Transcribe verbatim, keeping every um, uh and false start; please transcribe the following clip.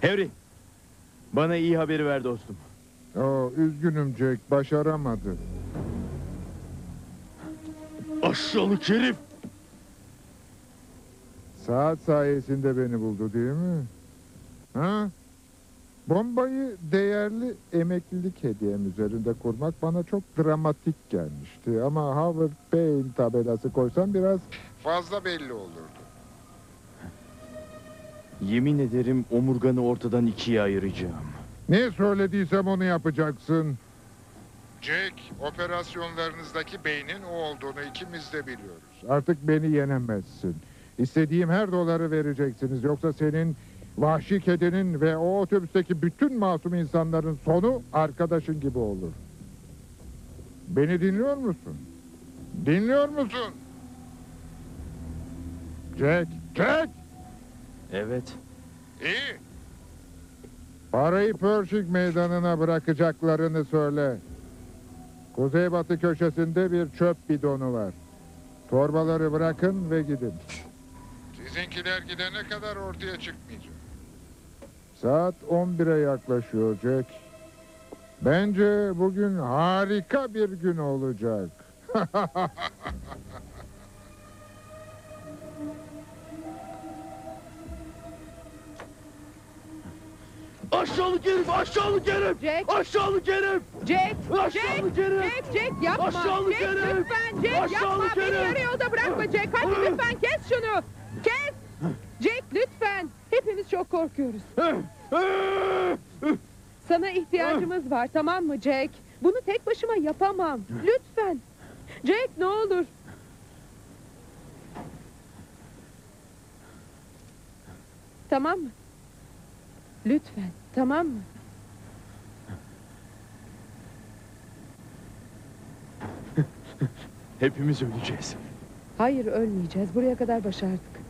Harry, bana iyi haberi ver dostum. Oo, üzgünüm Jack, başaramadı. Aşağılık herif! Saat sayesinde beni buldu değil mi? Ha? Bombayı değerli emeklilik hediyem üzerinde kurmak bana çok dramatik gelmişti. Ama Howard Payne tabelası koysam biraz fazla belli olurdu. Yemin ederim omurganı ortadan ikiye ayıracağım. Ne söylediysem onu yapacaksın. Jack, operasyonlarınızdaki beynin o olduğunu ikimiz de biliyoruz. Artık beni yenemezsin. İstediğim her doları vereceksiniz. Yoksa senin, vahşi kedinin ve o otobüsteki bütün masum insanların sonu arkadaşın gibi olur. Beni dinliyor musun? Dinliyor musun? Jack, Jack! Evet. İyi. Parayı Pershing meydanına bırakacaklarını söyle. Kuzeybatı köşesinde bir çöp bidonu var. Torbaları bırakın ve gidin. Sizinkiler gidene kadar ortaya çıkmayacak. Saat on bire yaklaşıyor Jack. Bence bugün harika bir gün olacak. Aşağılık herif! Aşağılık herif! Jack! Aşağılık herif! Jack! Aşağılık Jack! herif! Jack! Jack yapma! Aşağılık Jack herif! lütfen! Jack yapma! Aşağılık Beni herif! yarı yolda bırakma Jack! Hadi lütfen kes şunu! Kes! Jack lütfen! Hepimiz çok korkuyoruz. Sana ihtiyacımız var, tamam mı Jack? Bunu tek başıma yapamam. Lütfen! Jack ne olur! Tamam mı? Lütfen, tamam mı? Hepimiz öleceğiz. Hayır, ölmeyeceğiz. Buraya kadar başardık.